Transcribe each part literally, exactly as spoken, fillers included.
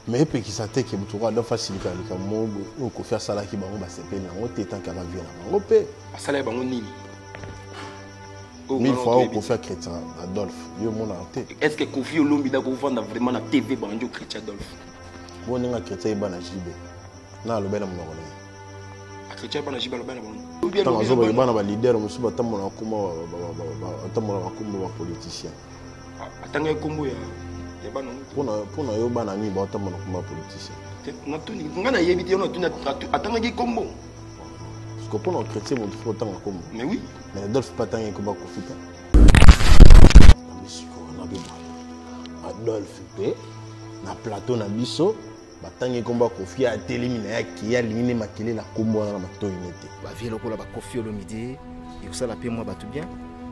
Mais puis qui s'attend que tu vois, donc faciliter les camots, ou qu'on fait ça là qui va on va se payer, on t'est tant qu'à la vie là, on paie. Ça là, on nini. Mille fois on peut faire chrétien Adolphe, yo mon ante. Est-ce que Kofi Olomide a vendre vraiment la T V banjo chrétien Adolphe? Bon ninga chrétien ibana jibe. Na lo bena mnoko na. Chrétien bana jibe lo bena bon. Ou bien lo bena bana ba leader musuba tamona kuma tamona bakumba ba politicien. Atanga kombo ya ya bana. Pona pona yo bana ni ba tamona kuma politicien. Na tuni ngana yebiti yo na tuni atanga ki kombo. Parce que pour nos chrétiens, il faut autant comme. Mais oui. Mais Adolphe pas tant que Bako Fita. Adolphe, na plateau na biso, batangi komba kofi a téléminé ya ki a lingine makele la kombo na mato unité. Ba vie lokola ba Kofi Olomide, et ça la paix moi ba tout bien.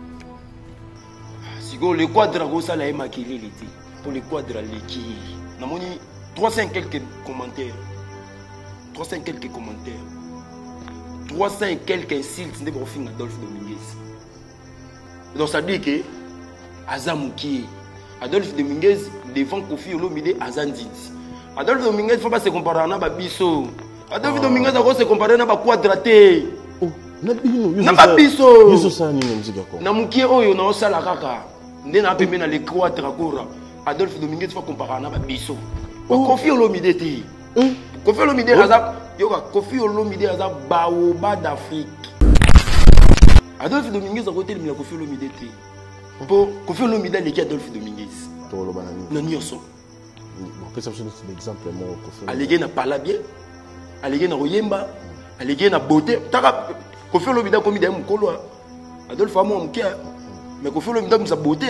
Sigo le quadre go ça la makele l'été. Pour le quadre l'équipe. Na moni trois cents quelques commentaires. trois cents quelques commentaires. trois cents et quelques insultes de Bofing Adolphe Dominguez. Donc ça dit que Azamuki, Adolphe Dominguez devant Kofi Olomide Azandit. Adolphe Dominguez ne faut pas se comparer à Nababiso. Adolphe Dominguez doit se comparer à Quadraté. Oh, Nababiso. Biso ça ni musique quoi. Namuki oyo na osala kaka. Ndena pembe na le quadra kora. Adolphe Dominguez faut comparer à Nababiso. Kofi Olomide ti. Kofi Olomide Azab Yoga, Kofi Olomide Azab Baoba d'Afrique. Adolphe Dominguez a côté de Kofi Olomide. Pour Kofi Olomide, il y a Adolphe Dominguez. Non, n'y a pas. Bon, c'est un exemple. Allégué n'a pas la bien. Allégué n'a Royemba. Allégué n'a beauté. Kofi Olomide a commis des moukolos. Adolphe a mon cœur. Mais Kofi Olomide a sa beauté.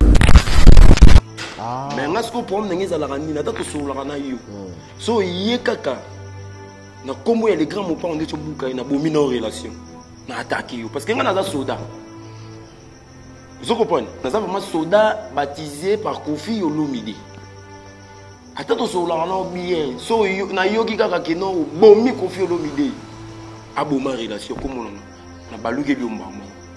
Mais on a ce qu'on prend dans la rani, n'attends que sur la ranaïo. So yé kaka. Na comment les grands mots pas on est sur bouka, na bomi nos relations. Na attaqué parce que on a des soldats. Vous comprenez? Nous avons vraiment soldats baptisés par Kofi Olomide. Attends sur la rana bien. So na yogi kaka keno bomi Kofi Olomide. Aboma relation comme on na baluke biomba.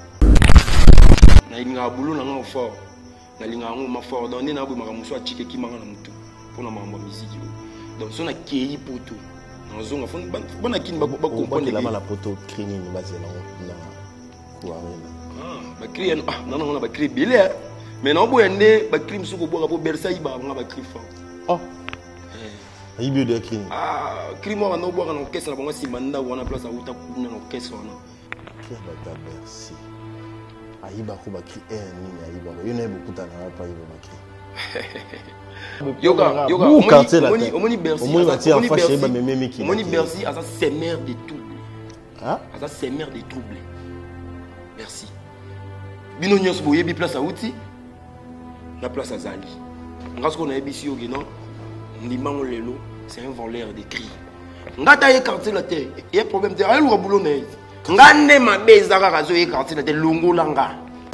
Na inga boulot na ngo fort. Na linga ngo ma fort donc na bouma muso a chike ki manga na mutu. Pour na mamba musique. Donc son a kei poto. Na zonga fon bana kin ba ba comprendre la mala poto crini ni bazela na kuarena. Ah, ba cri ah non non ba cri bilé. Mais non bo yende ba cri msuko bo bo Versailles ba nga ba cri fort. Oh. Eh. Ayi bio de crini. Ah, cri mo na bo na orchestre na bango simanda wana place a uta kuna na orchestre wana. Qui va ta merci. Ayi ba ko ba cri eh ni ayi ba. Yo na beaucoup ta na pa yi ba cri. Yoga, yoga, omoni omoni Bercy, omoni Bercy à sa sémère de troubles. Hein? À sa sémère de troubles. Merci. Bino nyos boye bi place à outi. La place à Zali. Ngas ko na ebisi yogi non. Ndimango lelo, c'est un voleur de cris. Ngata écarter la terre. Il y a problème de ay lu boulot na. Ngane ma beza ka zo écarter la terre longo langa.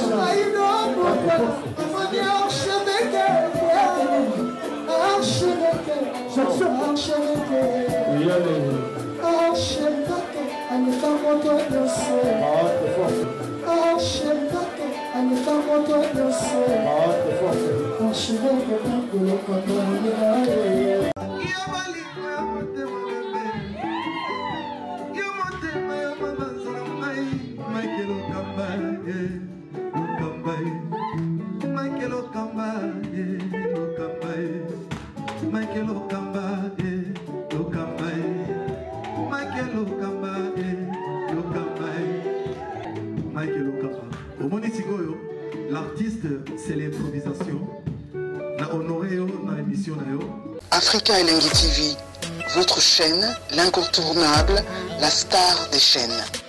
L'artiste, c'est l'improvisation. Na honoré na émission na yo. Africa Elengi T V, votre chaîne, l'incontournable, la star des chaînes.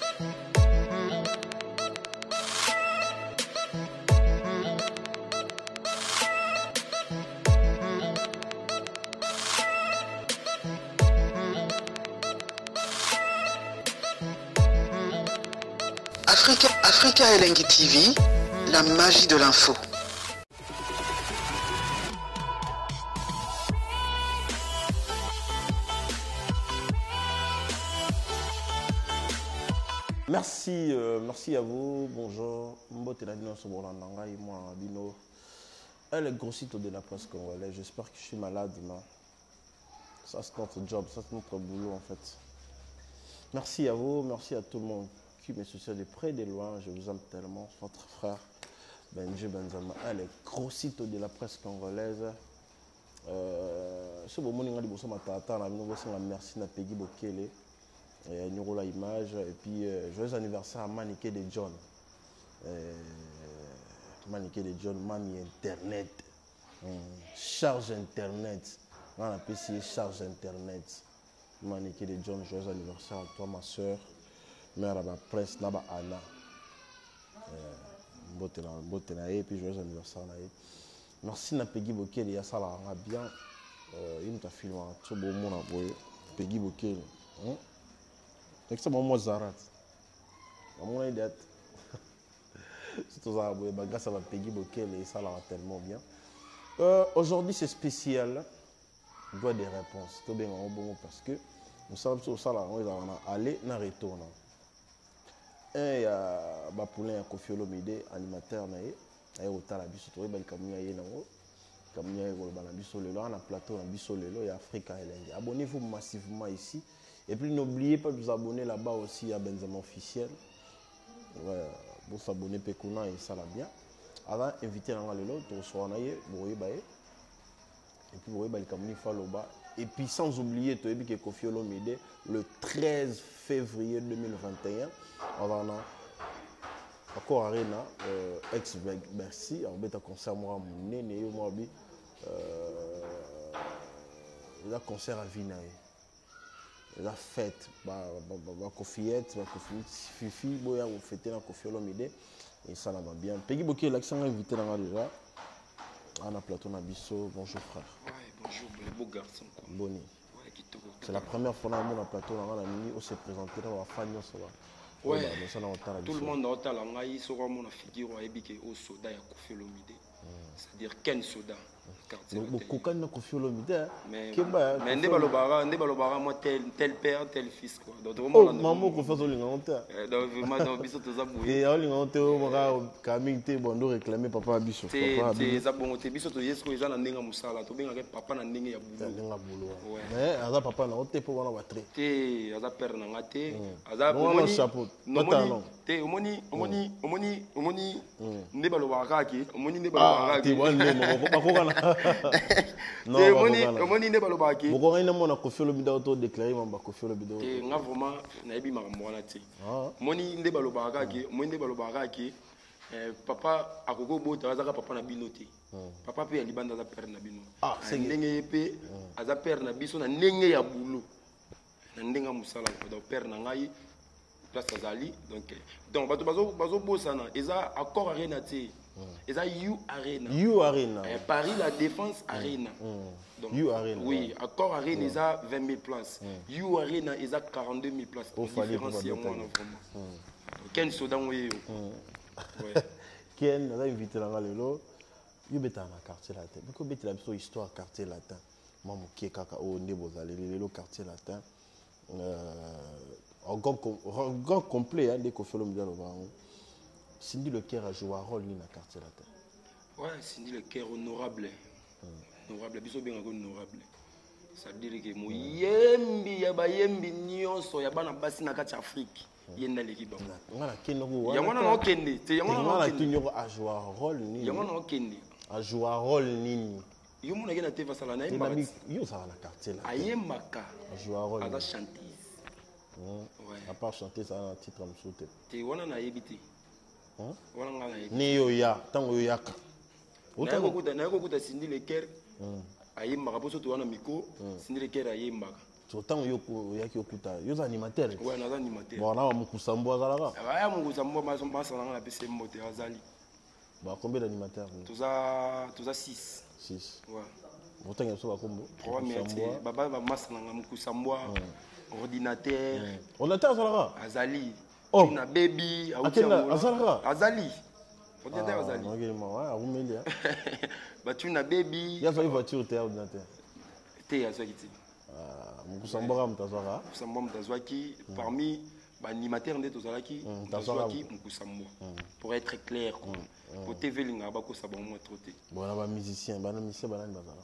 Africa, Africa Elengi T V, la magie de l'info. Merci, euh, merci à vous. Bonjour. Mbote na dino so bolanda et moi Bino. Elle est gros site de la presse congolaise. J'espère que je suis malade, non? Ça, c'est notre job, ça, c'est notre boulot, en fait. Merci à vous, merci à tout le monde qui me soutient de près et de loin. Je vous aime tellement. Votre frère, Benji Benzama, les gros sites de la presse congolaise. Ce moment où on a merci à Peggy Bokele, nous la image, et puis joyeux anniversaire à Maniké de John. Maniké de John, Mami Internet, charge Internet. On a P C charge Internet. Maniké de John, joyeux anniversaire à toi, ma soeur, mère à la presse, Naba Anna. Et puis joyeux anniversaire. Merci à Peggy Bokele, il y a ça là, bien. Il nous a filmé un tout beau monde à voir. Peggy Bokele. C'est ça, moi, Zarat. Mon idée. C'est tout ça, grâce à Peggy Bokele, et ça là tellement bien. Aujourd'hui, c'est spécial. Je dois des réponses. Tout bien, parce que nous savons que ça là, on va aller, on retourne. Et il y a Bapoulin Kofi Olomide, animateur. Et au Talabiso, tu vois, il y a un plateau, il y a Africa. Abonnez-vous massivement ici. Et puis n'oubliez pas de vous abonner là-bas aussi à Benzema officiel. Ouais, vous s'abonner Pekuna et ça va bien. Avant, invitez dans le lot, tu reçois un aïe, vous voyez, et puis vous voyez, et puis sans oublier, tu vois, que Kofi Olomide, le treize février deux mille vingt et un, on va en Encore Arena, euh, ex-Bercy, on va concert moi mon né, moi bi, il y a concert à Vinaï, il y a fête, bah bah Kofiette, bah Kofi Fifi, boya on fêter la Kofi Olomide et ça va bien. Peggy Bokele l'accent invité dans la déjà, on a plateau Nabiso, bonjour frère. Ouais, bonjour les beaux garçons. Boni. C'est la première fois que on a plateau dans la nuit, on s'est présenté dans la famille ça va. Ouais, tout le monde a entendu la maille sur mon figure au soda et Kofi Olomide. C'est-à-dire Ken Soda. Beaucoup de gens Kofi Olomide. Mais ne balobara, ne balobara moi tel tel père, tel fils quoi. Donc vraiment maman Kofi Olomide. Donc vraiment dans biso to zaboué. Et Olomide au mara Camille te bondo réclamer papa biso. Papa c'est zabongo te biso to yesko eza na ndenga musala to benga papa na ndenge ya boulot. Ndenga boulot. Mais aza papa na ote po wana batre. Te aza père na ngate. Aza omoni chapeau. Te omoni omoni omoni omoni ne balobara ki omoni ne balobara ki. Non, omoni ne balobara ki. Boko ina mona Kofi Olomide auto déclarer mamba Kofi Olomide. Te nga vraiment na yebi makambo wana te. Omoni ne balobara ki, omoni ne balobara ki. Papa akoko bota azaka papa na bino te. Papa pe ya libanda za père na bino. Ah, c'est ndenge pe aza père na biso na ndenge ya boulot. Na ndenga musala ko père na ngai place azali donc donc bato bazo bazo bosana eza accord arena te. Eza You Arena. You Arena. Paris la Défense Arena. Donc You Arena. Oui, accord Arena eza vingt mille places. You Arena eza quarante-deux mille places. Au fallait vraiment. Ken Soda ngoye. Ouais. Ken a invité la lelo. You beta na quartier latin. Biko beta la biso histoire quartier latin. Mamu ki kaka o ndebo za lelo quartier latin. Euh en grand complet hein des Kofi Olomide no bango. Cindy Lecaire a joué un rôle dans le quartier latin. Ouais, Cindy Lecaire honorable. Honorable, biso bien honorable. Ça veut dire que mo yembi ya ba yembi nyonso ya bana basi na kati Afrique. Yenda l'équipe. Ngana kenoko. Ya ngana no kende, te ya ngana no kende. Ngana a joué un rôle ni. Ya ngana no kende. A joué un rôle ni. Yo mona gena te vasala na yemba. Yo ça na quartier latin. Ayembaka. A joué un rôle. Ada chanteuse. Ouais. À part chanter ça un titre comme ça. Te wana na yebiti. Voilà ngana yebiti. Ni yo ya, tango yo yaka. Na ko kuta na ko kuta Cindy Lecaire. Ayembaka poso to wana miko, Cindy Lecaire ayembaka. So tango yo yaki okuta, yo animateur. Ouais, na animateur. Bon na mukusambo azalaka. Ah mukusambo ma son passe na pc mbote azali. Bah combien d'animateurs? Toza toza six. six. Ouais. Autant que ça va combo. trois métiers. Baba va masana na mukusambo. Ordinateur. Ordinateur azalaka. Azali. Oh. Na baby, azalaka. Azali. Ordinateur azali. Ah, ouais, arumelia. Bah tu na baby. Il y a une voiture t'es ordinateur. T'es azaki. Ah, mukusambo mtazwaka. Mukusambo mtazwaki parmi ba animateur ndeto zalaki mtazwaki mukusambo. Pour être clair quoi. Pour T V linga ba ko sabon mo troté. Bon, ba musicien, ba musicien ba nani bazala.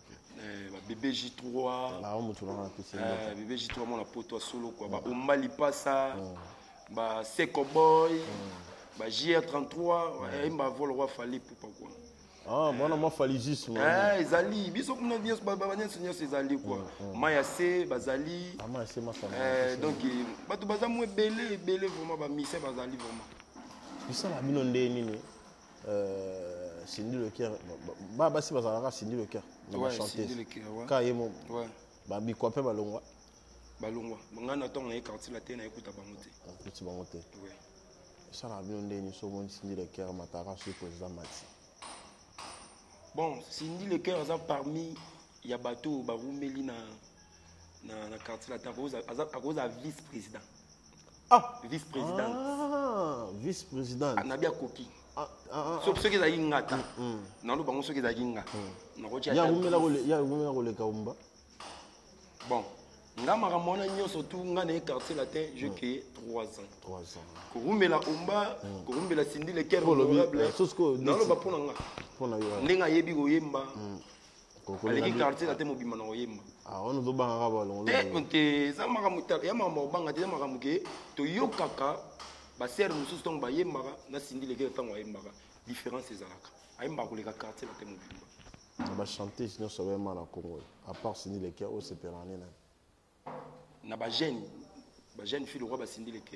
bébé J trois Ah, on monte dans la piscine. bébé J trois mon poto solo quoi ba Omba Lipasa ba Seko Boy ba J R trente-trois et mba vol roi fallait pour quoi. Ah, bon, moi fallait juste moi. Eh, Zali, biso kuna bien ba ba nyen seigneur Zali quoi. Maya C, Bazali. Ah, Maya C ma ça. Eh, donc ba to baza mo belé belé vraiment ba mise Bazali vraiment. Puis ça la bino ndeni ni euh Cindy le cœur. Ba ba si bazala Cindy le cœur. Ouais, Cindy le cœur, ouais. Ka yemo. Ouais. Ba bi quoi pe balongwa. Balongwa. Ngana to na quartier la te na écoute bangote. Petit bangote. Ouais. Ça la bino ndeni so mon Cindy le cœur matara sur président Mati. Bon, Cindy le cœur ça parmi il y a bateau ba roumeli na na na quartier la te à cause à vice-président. Ah, vice-présidente. Ah, vice-présidente. Ah, Nabia Koki. Ah, ah, sauf ceux qui ont une ngata. Non, nous avons ceux qui ont une ngata. Il y a un rôle, il y a un rôle Kaumba. Bon, nga maramona nyo surtout nga na quartier latin, je que trois ans. trois ans. Koumbe la umba, koumbe la Cindy le cœur honorable. Non, le bapona nga. Pona yo. Nenga yebi go yemba. Aleki quartier latin mobima na yemba. Ah, on nous doit en avoir. Te ça maramuta, ya mama banga te maramuke, to yokaka. Ba ser mususu tong ba yemaka na Cindy le cœur tong yemaka. Différence ezalaka. Ayemba ko le quartier latin mobima. Ba chanter sinon ça va mal à Congo. À part Cindy le cœur, c'est pérané là. Na ba jeune, ba jeune fille le roi ba Cindy le cœur.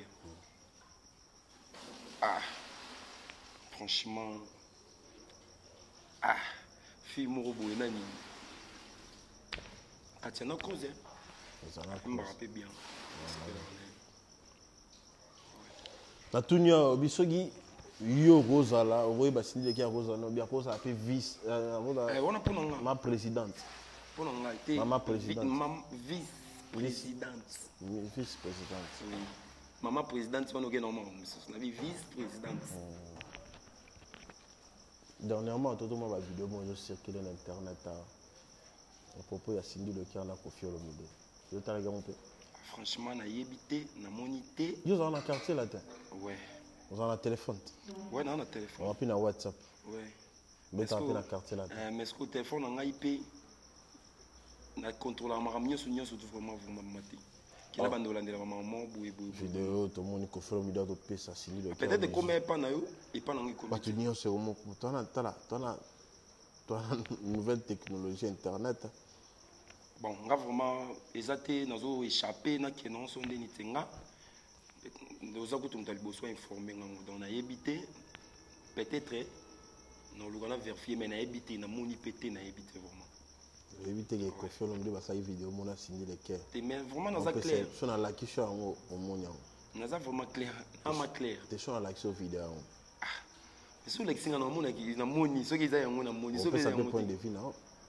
Ah. Franchement. Ah. Fille moro boye nani. Katiana cause. Ça me rappelle bien. Na tunya bisogi yo Rosala, oye ba Cindy le cœur Rosala, bien Rosa a fait vice euh on a pour ma présidente. Pour nga été maman présidente. Maman vice présidente. Vice présidente. Oui. Maman présidente, on a normal, on a vice présidente. Dernièrement, tout le monde a vidéo moi je circulé sur internet à propos de Cindy le cœur na Koffi Olomide. Je t'ai regardé un peu. Franchement, na yebité, na monité. Vous avez un quartier là-dedans. Ouais. Vous avez un téléphone. Ouais, non, un téléphone. On a pris un WhatsApp. Ouais. Vous avez un quartier là-dedans. Mais est-ce que le téléphone a un I P? Na contrôle la maramia sur nyonso tout vraiment vraiment maté. Qui na bando landela maman boué boué. Vidéo tout le monde Koffi Olomide de pesa Cindy le cœur. Peut-être comme pas na yo et pas na ngiko. Ba tu nyonso c'est au mot. Toi là, toi là, toi là. Toi nouvelle technologie internet. Bon, on a vraiment exacté nous échappé na qui non sont des nitenga. Nous avons tout le besoin informé dans na habité peut-être non le gars vérifier mais na habité na moni pété na habité vraiment. Éviter que Koffi Olomide va faire vidéo mon a signé les cœurs. Mais vraiment dans ça clair. Sur la qui suis en au monia. Dans ça vraiment clair, en ma clair. T'es sur la sur vidéo. Ah. Sur l'exing na mona qui na moni, ceux qui ont na moni, ceux qui ont un point de vue là.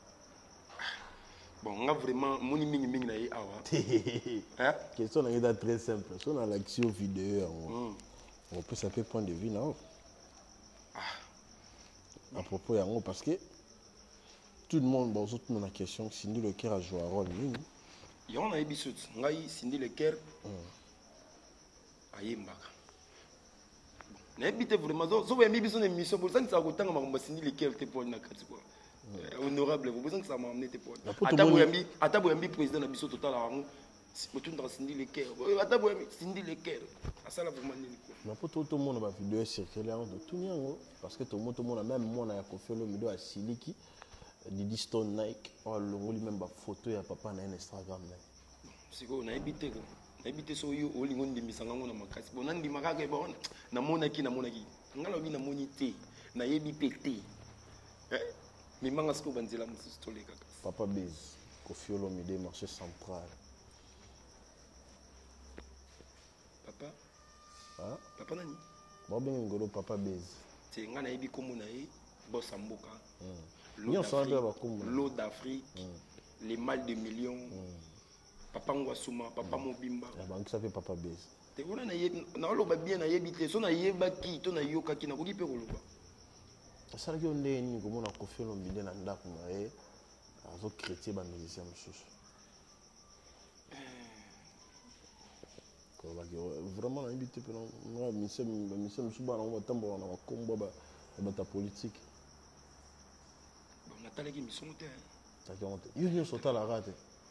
Bon, on a vraiment moni mingi mingi na yi awa. Hein? Question là est très simple. Sur la sur vidéo on peut savoir point de vue là. À propos de ça parce que tout le monde, bon, tout le monde a question, Cindy le cœur a joué un rôle. Il y a un épisode, Cindy le cœur a yembaka. N'habite vraiment, so vous avez mis une émission pour ça que ça a autant de Cindy le cœur te pour na kati quoi. Honorable, vous pensez que ça m'a amené te pour. Ataboyambi, Ataboyambi président na biso total à si vous tournez dans Cindy le cœur. Ataboyambi Cindy le cœur. Ça là vraiment ni quoi. Mais pour tout le monde va vidéo circuler de tout le parce que tout le monde tout le monde même moi na Koffi Olomide a Siliki. Didi Stone Nike, oh le rôle même ba photo ya papa na Instagram là. Siko na ebité ko. Na ebité so yo o lingo ndimisanga ngona makasi. Bona ndimaka ke bona. Na mona ki na mona ki. Ngalo bi na moni te. Na yebi pété. Eh? Mi manga siko banzela mususu tole kaka. Papa Bez, Koffi Olomide marché central. Papa? Ah? Papa nani? Ba ben ngolo papa Bez. Te ngana yebi komona e boss mboka. Mm. L'eau d'Afrique, mm. les mal de millions, mm. Papa Ngwasuma, Papa mm. Mobimba. Ça fait Papa Bez. Tu vois, na oloba bien na yebite, so na yeba ki, to na yoka ki na koki pe koloba. Ça veut dire qu'on est ni comme on a Koffi Olomide na ndako na e, azo chrétien ba musicien msusu. Ko ba vraiment na invité pe na musicien musicien msusu ba na ba tambo na kombo ba ba ta politique. Natalaki mission te. Yo yo sota la rate.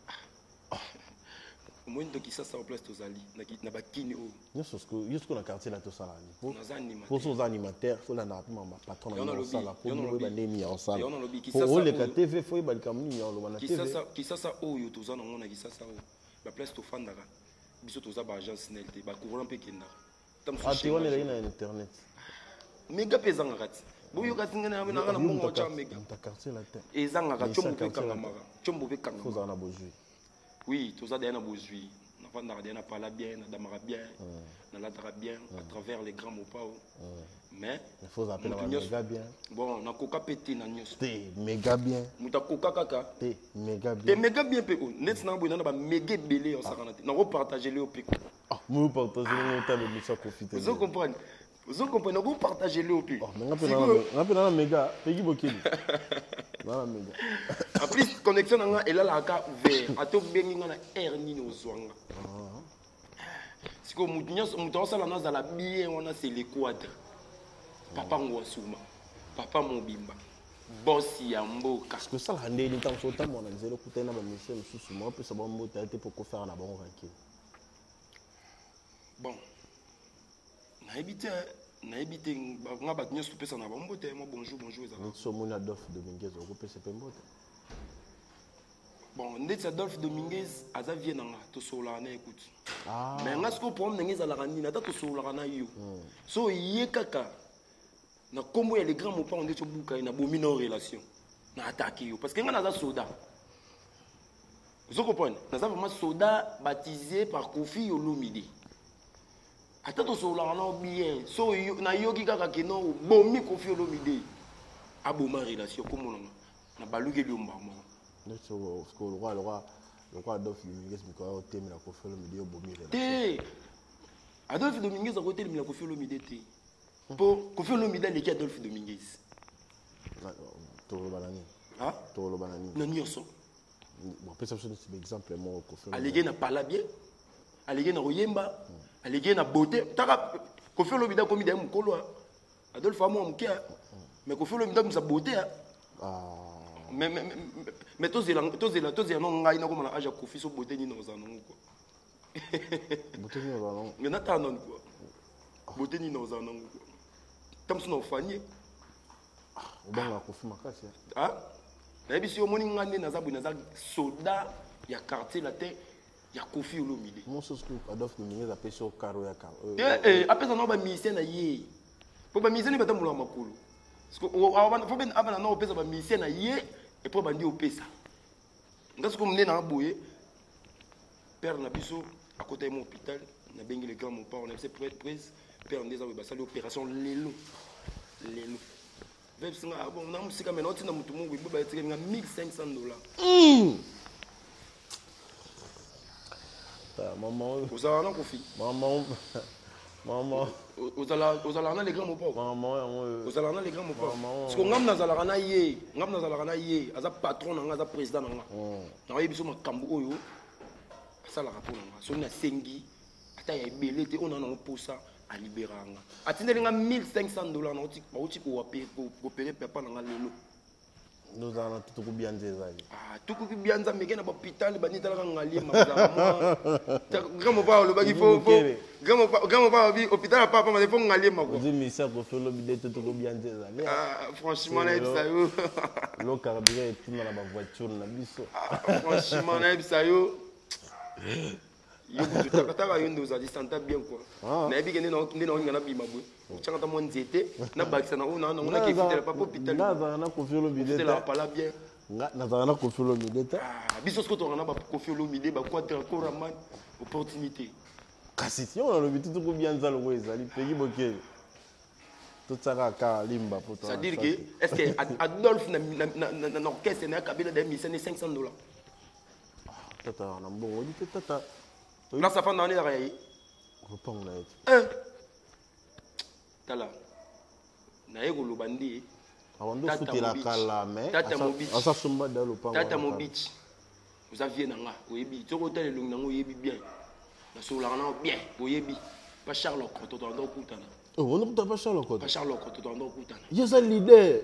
Moi ndo qui ça ça en place tozali na bakini o. Yo sosko yo sosko na quartier na to sala ni. Pour animateur. Pour aux animateurs, faut la na ma patron na sala pour nous ba nemi en sala. Yo na lobi qui ça ça. Pour le T V faut ba kamni ya lo na T V. Qui ça ça qui ça ça o yo tozana ngona qui ça ça o. Ba place to fandaka. Biso toza ba agence nelte ba courant pe kenda. Ah tu on est na internet. Mega pezanga kati. Boyo kati ngana na na mongo cha mega. Ta quartier la terre. Ezanga ka chombo pe kanga mara. Chombo pe kanga. Faut na bozui. Oui, tout ça derrière bozui. Na vanda derrière na pala bien, na damara bien, na latara bien à travers les grands mopao. Mais il faut appeler na méga bien. Bon, na coca pété na nyos. Té méga bien. Muta coca kaka. Té méga bien. Té méga bien peko. Net na bo na ba méga belé en sakana. Na repartager le au peko. Ah, moi partager le temps de mission profiter. Vous comprenez? Vous comprenez? Vous partagez le au peko. Oh, mais on appelle na méga, Peggy Bokeli. Na méga. En plus connexion nga et là la ka ouvert. Ato bengi nga na air ni no zwanga. Siko mutunya mutosa la naza la bien on a c'est l'Équateur. Papa Ngwasuma, Papa Mobimba, Bossi Amboka. Parce que ça, la année, il est en sautant, on a dit que tu as Michel sous moi, puis ça va me monter pour faire un bon ranking. Bon, na habité, na habité, on a battu une soupe, ça n'a pas monté. Moi, bonjour, bonjour. Nous sommes Adolphe Dominguez, au groupe c'est pas bon. Bon, net Adolphe Dominguez, Aza vient là, tout sur la année, écoute. Mais on a ce qu'on prend, on a la rani, on a tout sur la rani. So, il y a caca. Na comme les grands mots pas on est sur bouka na bomi non relation na attaquer parce que nga na soda vous comprenez na ça vraiment soda baptisé par Kofi Olomide atto so la na bien so na yoki kaka ke no bomi Kofi Olomide aboma relation comme on na baluke liomba mo net so le roi le roi le roi Adolphe Dominguez mi ko temi na Kofi Olomide bomi relation té Adolphe Dominguez a côté mi na Kofi Olomide té pour Kofi Olomide les Adolphe Dominguez. Tolo banani. Ah? Tolo banani. Non nyoso. Bon, après ça c'est un exemple moi Kofi. Allégué na pala bien. Allégué na oyemba. Allégué na beauté. Taka Kofi Olomide comme il est mukolo. Adolphe amo mukia. Mais Kofi Olomide comme sa beauté. Ah. Mais mais mais tous les tous les tous les non ngai na comme na âge Kofi so beauté ni noza non quoi. Beauté ni noza non. Mais na ta non quoi. Beauté ni noza non quoi. Comme si on fanier. On va Kofi makasi. Ah? Na biso yo moni ngane na zabu na za soda ya quartier la terre ya Kofi Olomide. Mon chose que Adolphe Dominguez appelle sur caro ya caro. Eh eh après ça no ba misien na ye. Po ba misien ni bata mula makolo. Parce que on faut ben abana no pesa ba misien na ye et po bandi opesa. Ngasko mne na boye. Père na biso à côté de mon hôpital, na bengi le grand mon père on a fait presse. Père on a fait l'opération lelo lelo veut singa bon na musika mena otina mutu mungu ibo ba etika nga mille cinq cents dollars ta maman osala na Kofi maman maman osala osala na les grands mon père maman osala na les grands mon père parce que ngam nazala na ye ngam nazala na ye aza patron na nga aza président na nga na yebiso makambo oyo asala rapport na nga so na sengi ata ya ebele te ona na posa à libéranga atindelinga mille cinq cents dollars na oti ba oti ko opérer papa na lelo nous allons tout ko bien zezali ah tout ko bien za meke na hôpital ba nitala ngali mazama grand papa lo ba il faut grand papa grand papa bi hôpital papa ma faut ngali mako dis mais ça ko fait lo bi tout ko bien zezali ah franchement na ça yo lo carburant et tout na ba voiture na biso franchement na ça yo yo kutuka taka yo ndo za disanta bien quoi na ebi kende na kende na ngana bima boy changa ta monzete na bakisa na ona na ona ke fitela papa hôpital na za na Kofi Olomide la pala bien nga na za na Kofi Olomide ah biso sko to na ba Kofi Olomide ba quoi encore man opportunité kasi si on a le bitu ko bien za lo ezali Peggy Bokeli tout ça ka limba pour toi ça dire que est-ce que Adolphe na na na orchestre na kabila de mille cinq cents dollars tata na mbongo dit tata là ça fait dans les rails repond na et hein tala na yego lobandi awando futela kala mais asa sumba da lopango tata mo beach vous aviez nanga oyebi toko tele long nango oyebi bien na sola na bien oyebi pas Charles Koto to ndo kutana oh on ne peut pas Charles Koto pas Charles Koto to ndo kutana yes a leader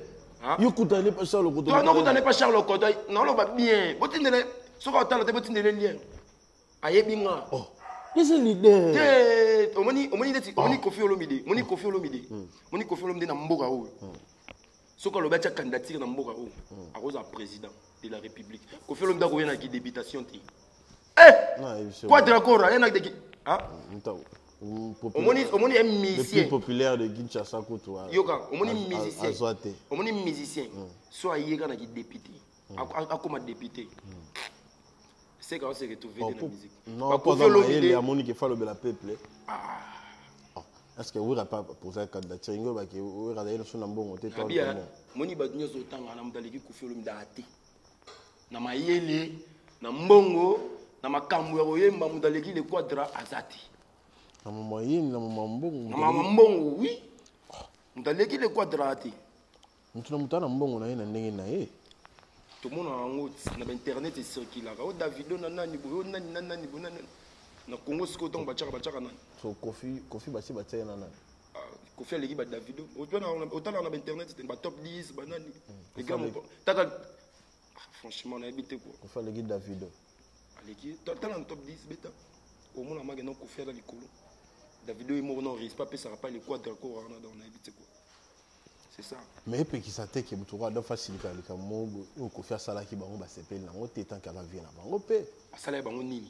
Yokuta n'est pas Charles Okoto. Toi, non, n'est pas Charles Okoto. Non, on va bien. Botindele, ce qu'on entend, c'est botindele lien. Aïe, binga. Oh, c'est l'idée. On m'a dit, on m'a dit, on m'a dit Kofi Olomide. On m'a dit Kofi Olomide. On m'a dit Kofi Olomide dans Mboga. Ce qu'on a bâti à candidature dans Mboga. À cause du président de la République. Kofi Olomide a gagné la députation. Eh! Quoi de la Cora? Il y en a des. Ah? Omoni omoni est musicien. Le plus populaire de Kinshasa Kotoa. Yoka, omoni musicien. Omoni musicien. Soit yéga na député. A comme député. C'est quand on s'est retrouvé dans la musique. Non, pas dans il y a moni qui fait le bel peuple. Ah. Est-ce que vous n'avez pas posé un candidature? Vous avez regardé sur Nambongo. Bien. Moni badnyo zotanga na mdaleki Kofi Olomide ate. Na mayele, na mbongo, na makambo ya koyemba mdaleki le quadra azati. Na mama yini na mama mbongo. Na mama mbongo oui. Mdaleki le quadrati. Mutuna mutana mbongo na yena ndenge na ye. Tout le monde a un autre na internet et circule là. O Davido na nani bo nani nani bo nani. Na Congo siko donc bachaka bachaka nani. So Kofi Kofi basi bataya na nani. Kofi aleki ba Davido. Autant autant na internet c'était ba top dix ba nani. Les gars taka franchement on a habité quoi. Kofi aleki Davido. Aleki tant dans top dix beta. Au moins, on a fait dans les colons. Davido est mort, non, il risque pas, ça ne pas les quadres encore dans la vie. C'est ça. Mais il peut qu'il s'attaque, il peut avoir facilité avec un mot, ou qu'on fait ça là qui va s'appeler, on est tant qu'à la vie là-bas. On peut. Ça là, on est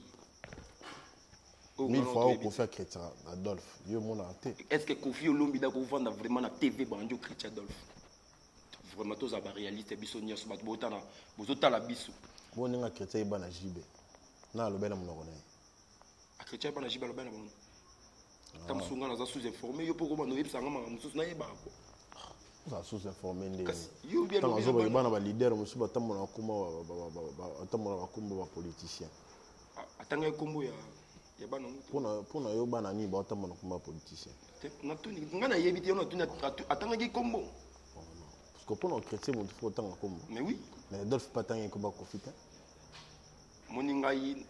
mille fois, on peut faire chrétien Adolphe. Est-ce que Kofi Olomide a vendre vraiment la T V bandio chrétien Adolphe? Vraiment, tous les réalistes, bisonniers, sont botana, bozota la bisou. Bon, on est chrétien, il est J B. Non, le bel amour. Chrétien pas na jiba le bana bon. Tam sunga na za sous-informé yo poko bano yebisa ngama mususu na yeba ko. Ça sous-informé ndé. Yo bien le bana bana ba leader mususu batambo na kuma ba batambo na bakumba ba politicien. Atanga kombo ya ya bana pona pona yo bana ni ba batambo na kuma politicien. Na tuni ngana yebiti yo na tuni atanga ki kombo. Parce que pour un chrétien il faut tanga kombo. Mais oui. Mais Adolphe pas tanga komba kofita. Moninga yi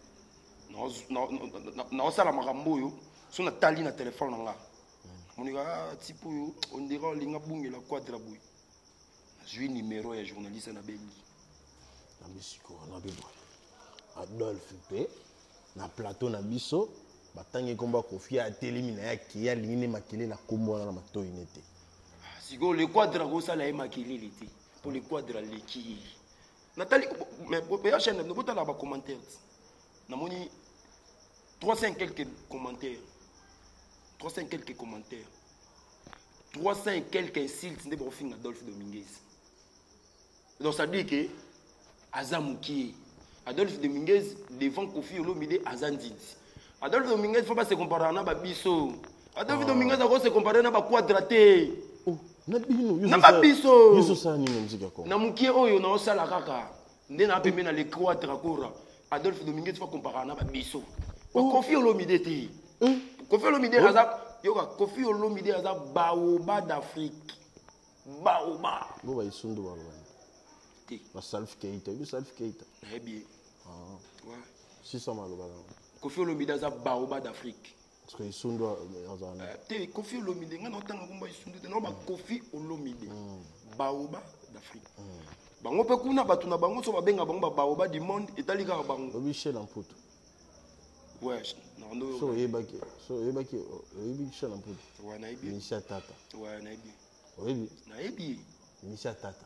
na osala makambo oyo so na tali na téléphone nanga monika tipo oyo on dirait olinga bungela quadra boy nazwi numéro ya journaliste na bengi na bisiko na bebo Adolphe pe na plateau na biso batangi komba Kofi a télémina ya ki ya lingine makele na kombo na matoyi nete siko le quadra ko sala e makele liti pour le quadra leki Nathalie mais pour ya chaîne ne bota la ba commentaire na moni trois cents quelques commentaires. trois cents quelques commentaires. trois cents quelques insultes de profil Adolphe Dominguez. Donc ça dit que Azamouki, Adolphe Dominguez devant Kofi Olomide Azandid. Adolphe Dominguez il ne faut pas se comparer à Nababiso. Adolphe Dominguez il faut se comparer à Nabaquadraté. Oh, Nabino, Nababiso. Yuso Sani Mzika. Namuki Oyo na Osala Kaka. Ndena pemena le quadra kora. Adolphe Dominguez il faut comparer à Nababiso. Kofi Olomide te. Kofi Olomide aza yoka Kofi Olomide aza baoba d'Afrique. Baoba. Bo ba isundu ba ba. Te. Ba Salif Keita, bi Salif Keita. Na bien. Ah. Ouais. six cents malo ba. Kofi Olomide aza baoba d'Afrique. Parce que isundu aza na. Te Kofi Olomide ngana otanga komba isundu te no ba Kofi Olomide. Baoba d'Afrique. Bango pe kuna batu na bango so ba benga bango ba baoba du monde etali ka bango. Obi Michel Amputu. Ouais, non, non. So yebaki, so yebaki, yebi Michel Amputu. Ouais, na yebi. Michel Tata. Ouais, na yebi. Yebi. Na yebi. Michel Tata.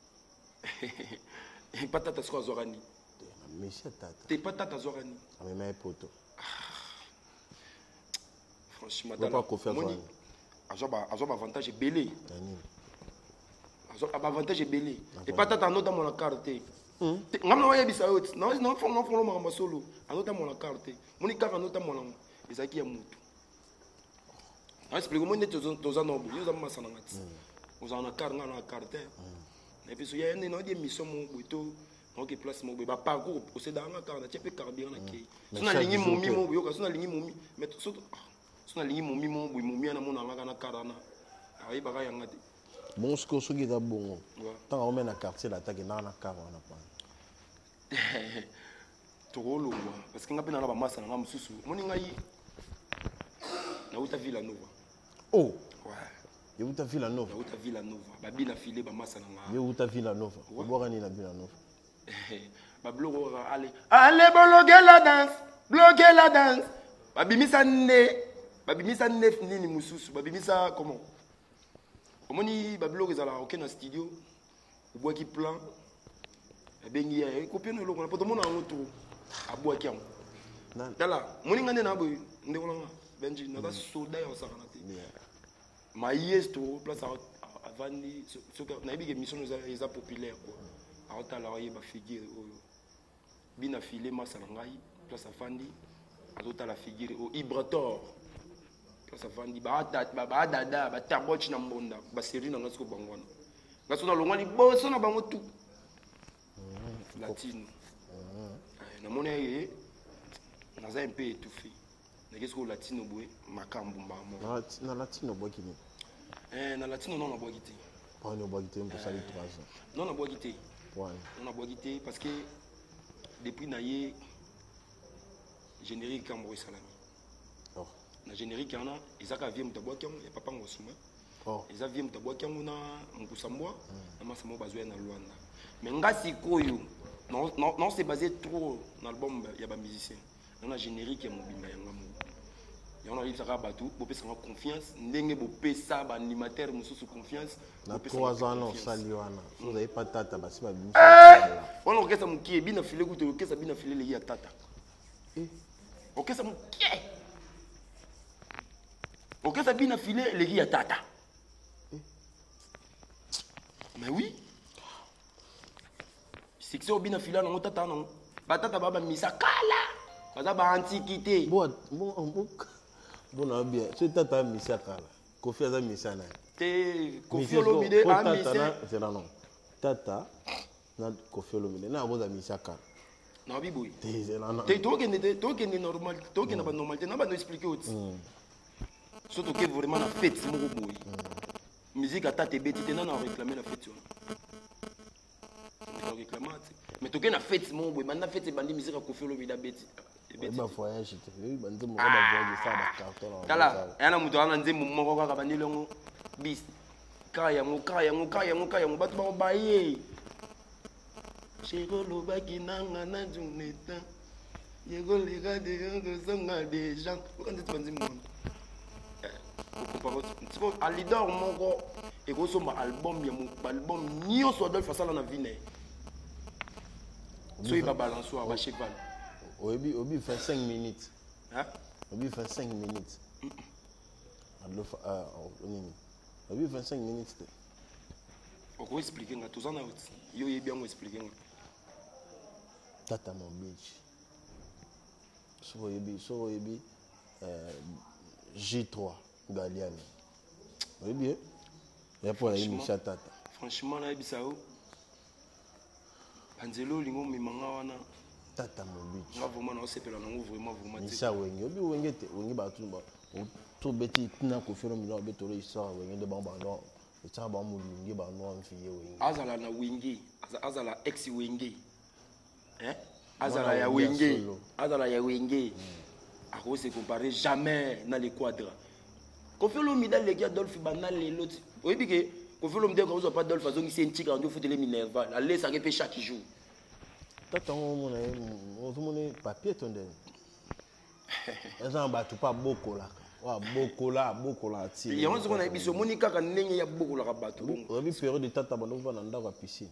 Pas Tata so azorani. Michel Tata. T'es pas Tata azorani. Amema poto. Franchement, t'as pas confiance. Moni. Azoba azoba avantage belé. Azoba avantage belé. Et pas Tata no dans mon carte. Ngamna waya bisa yot. Non non fo non fo ma solo. Anota mon carte. Moni ka anota mon ezaki ya mutu. Ah explique moi net toza nombo. Yo za masa na ngati. Oza na carte na carte. Et puis so ya ene no di mission mo buto. Donc place mo ba parcours posséder na carte na pe carburant na ke. So na lingi momi mo yo ka so na lingi momi. Mais so so na lingi momi mo bu momi na mo na ngaka na carte na. Ayi ba ya ngati. Bon, ce que je veux bon, tant qu'on met dans quartier, l'attaque est dans la cave, on a pas. Trop loin, parce qu'on a bien dans la masse, on a un sous. Mon ingaï, na outa Villanova. Oh. Ouais. Et où ta Villa Nova? Où ta Villa Nova? Babi na filé ba masalanga. Et où ta Villa Nova? Où borani na Villa Nova? Bablo allez. Allez bloquer la danse. Bloquer la danse. Babi misa ne. Babi misa ne nini mususu. Babi misa comment? Omoni bablo ezala OK na studio. Bois qui plan. Bengi ya copie no lokona poto mona ngoto. Aboa ki yango. Dala, moni ngane na boy ndeko langa. Benji na ba soda ya osaka na te. Ma yesto place avandi soka na ibi émission eza populaire quoi. Aota la yeba figure oyo. Bina filé masa na ngai place avandi. Azota la figure o Ibrator. Place avandi ba dada ba dada ba tabochi na mbonda ba série na ngasko bangwana. Ngaso na longwa liboso na bango tout. Latino. Na mona ye naza un peu étouffé. Na qu'est-ce que latino boy makambo mbamo. Na latino boy kini. Eh na latino non na boy kité. Pas na boy kité pour ça les trois ans. Non na boy kité. Ouais. Non na boy kité parce que depuis na ye générique Kambo Salami. Oh. Na générique yana ezaka vie mutabwa kyango ya papa ngosuma. Oh. Eza vie mutabwa kyango na mukusambwa na masamo bazwe na Luanda. Mais ngasi koyo non non non c'est basé trop dans l'album il y a pas musicien. On a générique et mobimba yanga mo. Et on arrive à Batou, pour faire confiance, ndenge bo pesa ba animateur mususu confiance. Na trois ans non saliwana. Vous avez pas tata basi ba bimisa. On orchestre mukie bina filé ku to orchestre bina filé les ya tata. Eh. Orchestre mukie. Orchestre bina filé les ya tata. Mais oui. C'est que c'est au bina fila non tata non. Batata baba misa kala. Baza ba antiquité. Bon bon bon. Bon na bien. C'est tata misa kala. Kofi aza misa na. Te Kofi Olomide a misa. C'est là non. Tata na Kofi Olomide na boza misa kala. Na biboy. Te c'est là non. Te to que ne to que ne normal, to que na ba normalité, na ba no expliquer autre. Surtout que vraiment la fête c'est mon boy. Musique à tata beti te na na réclamer la fête. Mais tu as fait mon boy, maintenant fait bandi musique à Kofi Olomide beti. Et ba voyage te. Oui, bandi mo ba voyage ça ba carton. Kala, yana mutu ana nzembo moko kaka bandi longo bis. Kaya ngo kaya ngo kaya ngo kaya ngo batu ba baye. Chego lo baki nanga na juneta. Yego le gade ngo zonga des gens. Quand tu bandi mon. Ko a leader moko e ko so ma album ya mo album nyo so dol fasala na vine. So il va balancer à cheval. Obi Obi fait cinq minutes. Hein? Obi fait cinq minutes. Alors euh Obi fait cinq minutes. On peut expliquer nga tous en out. Yo y bien expliquer nga. Tata mon bitch. So Obi so Obi euh G trois Galiani. Obi eh? Il y a pour la émission tata. Franchement na ebisao. Angelo lingo mimanga wana tata mobichi nga vraiment na sepela nango vraiment vraiment Misa wenge obi wenge te wenge ba tu ba to beti tina ko fero mi na betolo isa wenge de ba ba no e cha ba mu lingi ba no amfiye wenge azala na wenge azala ex wenge hein azala ya wenge azala ya wenge ako se comparer jamais dans les quadres ko felo mi dans les gars Adolphe banal les l'autre oyebi ke ko felo mi de ko zo pas Adolphe azongi c'est un tigre en foot les Minerva la laisse ça fait chaque jour tata on on on on papier tonde eza ba tu pas beaucoup là wa beaucoup là beaucoup là ti il y a on a biso monika ka ndenge ya beaucoup là bato bongo obi période de tata bando va na ndako piscine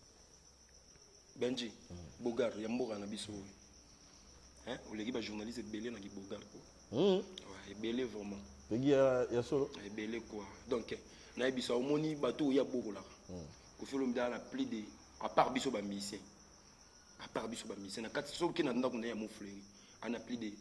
Benji Bogar ya mboka na biso hein on les ba journaliste belé na ki Bogar quoi hum ouais belé vraiment pegi ya ya solo belé quoi donc na biso moni bato ya beaucoup là ko felo mda la plus de à part biso ba musicien à part biso ba musicien na kati so ki na ndako na ya mo fleury on a plus de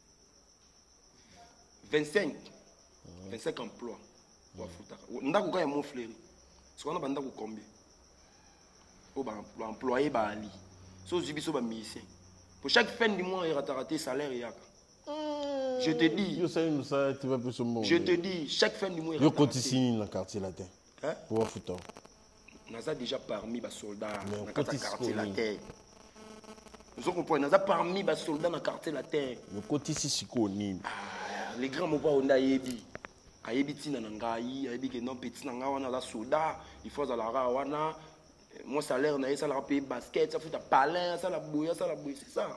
vingt-cinq vingt-cinq emplois wa futaka ndako ka ya mo fleury so na banda ko combien o ba employé ba ali so zibiso ba musicien pour chaque fin du mois il rate raté salaire yaka je te dis yo ça nous ça tu vas plus au monde je te dis chaque fin du mois yo continue dans quartier latin hein pour futa naza déjà parmi ba soldats dans quartier latin nous comprenons naza parmi ba soldats dans quartier latin le côté siko nini les grands mots pas on a yebi ayebi tina na ngai ayebi ke non petit na ngai wana za soda il faut azalara wana mon salaire na ye salaka paye basket ça fout à palin ça la bouille ça la bouille c'est ça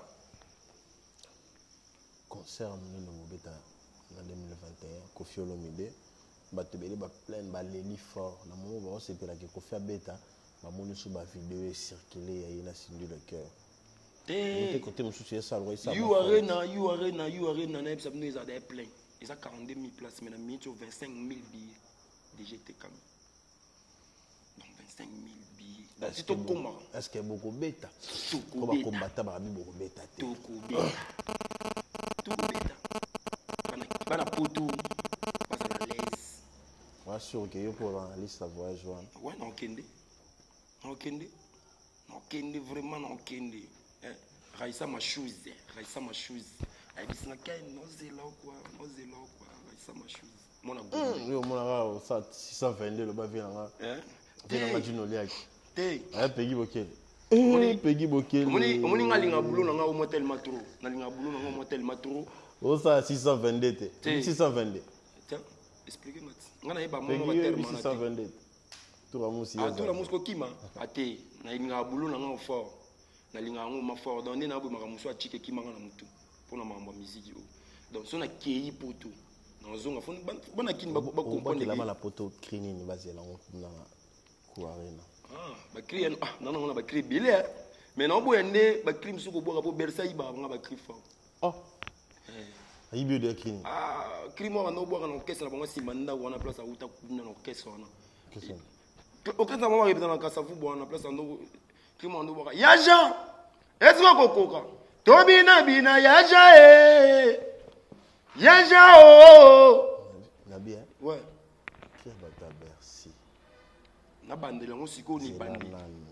concert monene mobeta en deux mille vingt et un Koffi Olomide bato bele ba plein ba leli fort na moment ba sepela ke Koffi abeta ba moni sur ba vidéo circuler ya ina sindu le cœur te côté monsieur ça le ça you arena you arena you arena na ça nous a des plein ils a quarante-deux mille places mais na minute vingt-cinq mille billets D G T comme donc vingt-cinq mille billets c'est tout comment est-ce que beaucoup bêta tout ko ba combattre ba beaucoup bêta tout bêta tout bêta bana bana poto basa à l'aise moi sûr que yo pour la liste la voyage ouais non kende non kende non kende vraiment non kende hein Raissa ma chose Raissa ma chose ai dit na kai no zelo quoi no zelo quoi Raissa ma chose mon agogo yo mon ara ça six cent vingt-deux le ba vient là hein vient là du noliaki te ah Peggy Bokel eh Peggy Bokel moni moni ngalinga bulo na nga au motel matro na linga bulo na nga au motel matro oh ça six cent vingt-deux te six cent vingt-deux tiens expliquez-moi ngana yeba mo Peggy motel six cent vingt-deux tout la musi ah tout la musko kima ate na linga bulo na nga fort na linga ngo ma fort donc na bo makamuso a chike kima na mutu pona mambo musique donc so na kei poto na zonga fona bana kini ba ba comprendre la mala poto crini ni bazela na ku arena ah ba cri ah non non ba cri bilé mais non bo ende ba cri msuko bo ko Versailles ba nga ba cri fort oh eh ayi bio de crini ah cri mo na bo na orchestre na bango simanda wana place a uta kuna na orchestre wana qu'est-ce orchestre mo ba na kasafu bo na place ndo cri mo ndo bo ya Jean ezwa kokoka tobina bina ya jae ya jao na bien ouais qui va ta Bercy na bande lango siko ni bande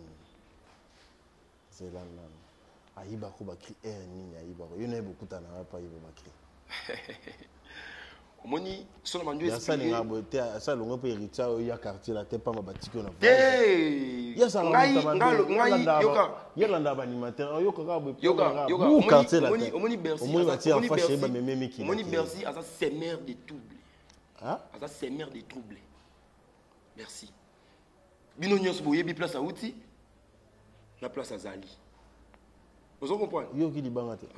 c'est là là ayiba ko ba cri er nini ayiba ko yone beaucoup tana pa yiba ba cri omoni solo manjo expliquer ça linga bote ça longo pe rita o ya quartier la te pa ma batiko na eh ya ça ngai ngalo ngai yoka yela ndaba animateur yoka ka bo yoka yoka omoni quartier la omoni omoni Bercy omoni bati en face ba mememi ki omoni Bercy asa semer de trouble hein asa semer de trouble merci bino nyos bo yebi place a outi na place azali vous comprenez yo ki libanga te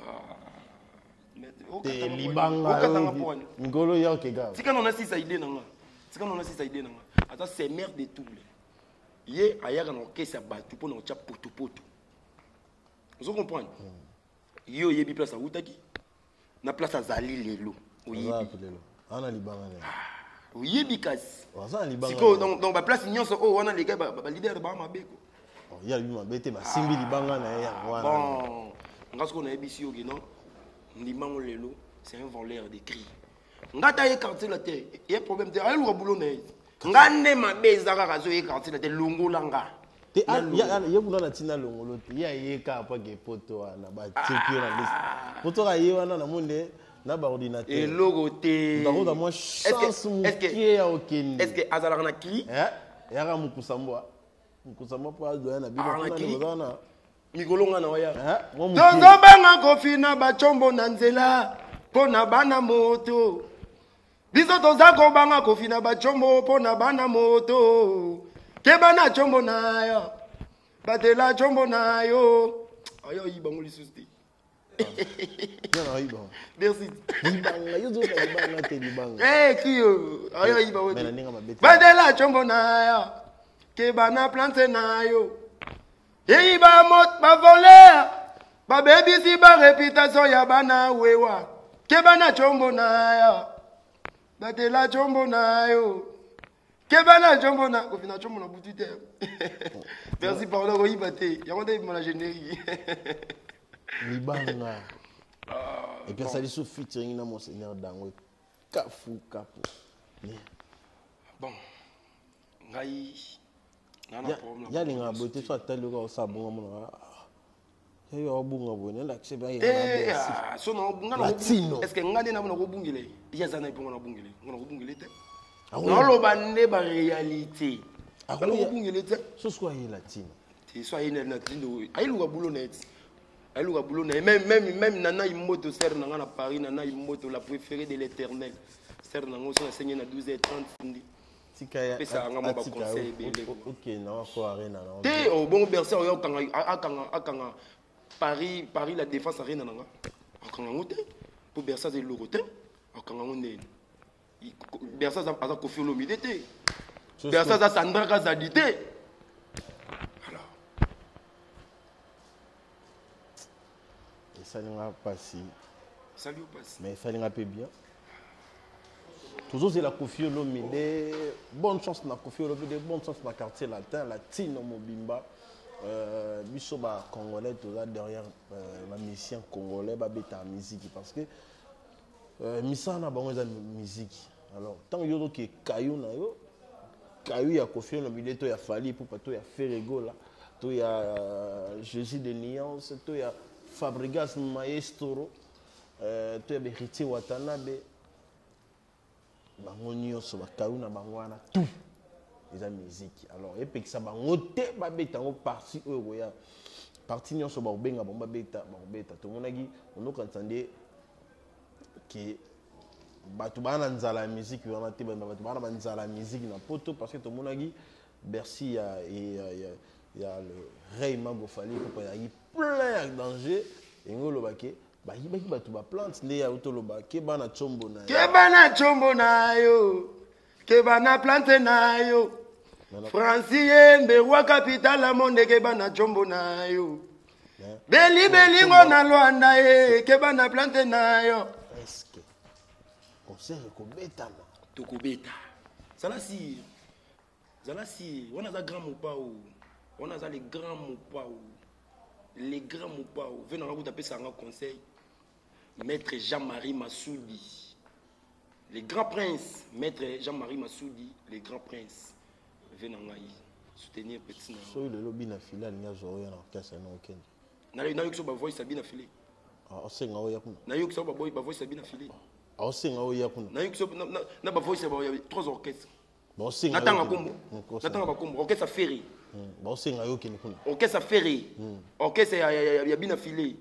te libanga ngolo ya ke ga tika nona sisa idée nanga tika nona sisa idée nanga ata semer de trouble ye ayaka na orchestre batu pour na cha poto poto vous comprenez yo yebi place a utaki na place azali lelo oyebi lelo ana libanga ne oyebi kasi waza libanga siko donc donc ba place nyonso o wana les gars ba leader ba mabeko oh ya lui mabete ba simbi libanga na ya wana bon ngasko na ebisi yo non limango lelo c'est un voleur de cris ngata ye quartier la terre il y a problème de ayi lu boulot na ngane mabeza ka kazo ye quartier la terre longo langa te ya ya bula na tina longolo te ya ye ka pa ke poto na ba tiki na liste poto ka ye wana na monde na ba ordinateur et logo te ndako da mo chance mukie ya okende est-ce que azala na cri eh ya ka mukusambwa mukusambwa pa do na bino na ni bazana mikolonga na waya eh mo mukie tozo banga kofi na ba chombo na nzela pona bana moto biso toza ko banga kofi na ba chombo pona bana moto ke bana chombo na yo batela chombo na yo ayo ibango lisusti yana iba merci libanga yo zo ka libanga te libanga eh kiyo ayo iba wote mena ninga mabete batela chombo na yo ke bana plante na yo ei ba mot ba voler ba baby si ba réputation ya bana wewa ke bana chombo na yo batela chombo na yo ke bana chombo na ko fina chombo na butite merci pardon ko ibate ya ngonde ma la générique libanga et puis ça dit sous featuring na monseigneur Dangwe kafu kapu bon ngai nana problème ya linga bote so atali ko sa bunga mona ya yo bunga bone la kse ba ya eh so no bunga na latino est-ce que ngane na mona ko bungile ya zana ipo na bungile ngona ko bungile te no lo bande ba réalité ngona ko bungile te so so ya latino te so ya na latino ayi luka bulo net ayi luka bulo net même même même nana imoto ser na ngana Paris nana imoto la préférée de l'Éternel concert nango so na sengi na douze heures trente tika ya pesa nga mo ba atika conseil belé OK na ko arena na te o bon bercer o kanga akanga akanga Paris Paris la défense arena nanga akanga ngote pour bercer de logo te akanga ngone bercer za aza Koffi Olomide te bercer za Sandra Kazadi te alors ça n'a pas si salut passe mais ça n'a pas bien toujours c'est la Koffi Olomide bonne chance na Koffi Olomide bonne chance na quartier latin latino mobimba euh biso ba congolais tout là derrière la mission congolais ba beta musique parce que euh misana bango za musique alors tant yo que kayu na yo kayu ya Koffi Olomide to ya Fally pour to ya Ferrego là to ya Jésus de Nuance to ya Fabregas Maestro euh to ya Beriti Watanabe bango nyonso bakayu na bango wana tout eza musique alors et puis ça bango te ba beta ngo parti oyo ya parti nyonso ba benga bomba beta ba beta to monaki onoka ntande que batu bana nzala musique wana te ba batu bana nzala musique na poto parce que to monaki Bercy ya et il y a le Ray Mago Fally pour pas y plein de danger et ngolo baké ba yi baki batu ba plante nde ya utoloba ke bana chombo na ke bana chombo na yo ke bana plante na yo Francien be wa capital la monde ke bana chombo na yo beli beli ngona Luanda e ke bana plante na yo est-ce que concert ko beta na to ko beta sala si sala si on a za grand mopao on a za les grands mopao les grands mopao venons à vous taper ça en conseil Maître Jean-Marie Massoudi, les grands princes, Maître Jean-Marie Massoudi, les grands princes, venez soutenir petit. So le lobby na fila ni azo ya na orchestre na okende. Na na yokso ba voice sabina file. Ah osenga o yakuna. Na yokso ba boy ba voice sabina file. Ah osenga o yakuna. Na yokso na na ba voice ba trois orchestres. Ba osenga. Na tanga kombo. Na tanga ba kombo orchestre ferry. Ba osenga yo kene kuna. Orchestre ferry. Orchestre ya ya bina file.